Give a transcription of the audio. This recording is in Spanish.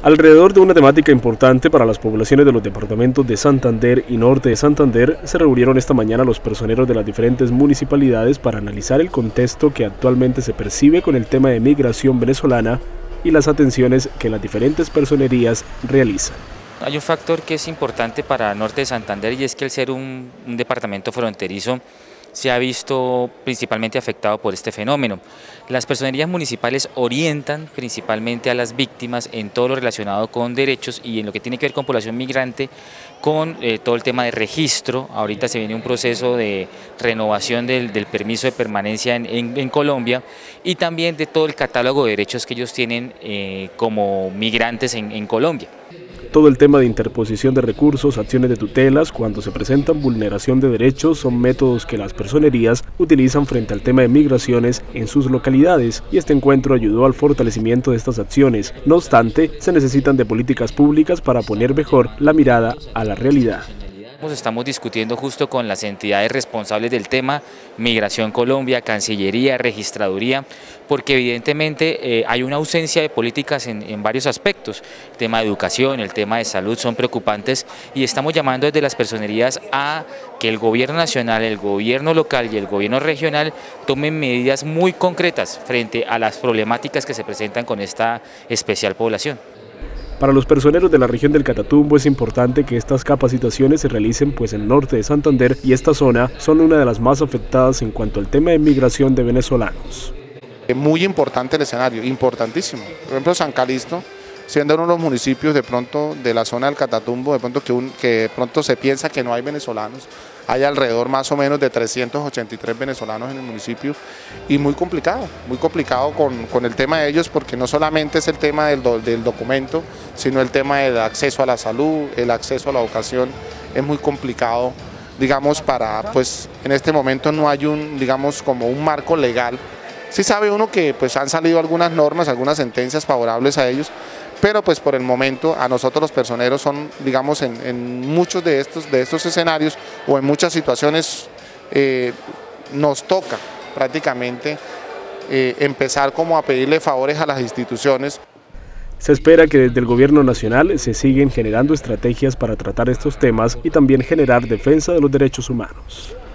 Alrededor de una temática importante para las poblaciones de los departamentos de Santander y Norte de Santander, se reunieron esta mañana los personeros de las diferentes municipalidades para analizar el contexto que actualmente se percibe con el tema de migración venezolana y las atenciones que las diferentes personerías realizan. Hay un factor que es importante para Norte de Santander y es que al ser un departamento fronterizo se ha visto principalmente afectado por este fenómeno. Las personerías municipales orientan principalmente a las víctimas en todo lo relacionado con derechos y en lo que tiene que ver con población migrante, con todo el tema de registro. Ahorita se viene un proceso de renovación del permiso de permanencia en Colombia y también de todo el catálogo de derechos que ellos tienen como migrantes en Colombia. Todo el tema de interposición de recursos, acciones de tutelas, cuando se presentan vulneración de derechos, son métodos que las personerías utilizan frente al tema de migraciones en sus localidades, y este encuentro ayudó al fortalecimiento de estas acciones. No obstante, se necesitan de políticas públicas para poner mejor la mirada a la realidad. Estamos discutiendo justo con las entidades responsables del tema, Migración Colombia, Cancillería, Registraduría, porque evidentemente hay una ausencia de políticas en varios aspectos. El tema de educación, el tema de salud son preocupantes y estamos llamando desde las personerías a que el gobierno nacional, el gobierno local y el gobierno regional tomen medidas muy concretas frente a las problemáticas que se presentan con esta especial población. Para los personeros de la región del Catatumbo es importante que estas capacitaciones se realicen pues en Norte de Santander y esta zona son una de las más afectadas en cuanto al tema de migración de venezolanos. Muy importante el escenario, importantísimo. Por ejemplo, San Calixto, siendo uno de los municipios de pronto de la zona del Catatumbo, de pronto que de pronto se piensa que no hay venezolanos, hay alrededor más o menos de 383 venezolanos en el municipio y muy complicado con el tema de ellos, porque no solamente es el tema del documento, sino el tema del acceso a la salud, el acceso a la educación, es muy complicado, digamos, pues en este momento no hay digamos, como un marco legal. Sí sabe uno que pues han salido algunas normas, algunas sentencias favorables a ellos, pero pues por el momento a nosotros los personeros son, digamos, en muchos de estos escenarios o en muchas situaciones nos toca prácticamente empezar como a pedirle favores a las instituciones. Se espera que desde el gobierno nacional se siguen generando estrategias para tratar estos temas y también generar defensa de los derechos humanos.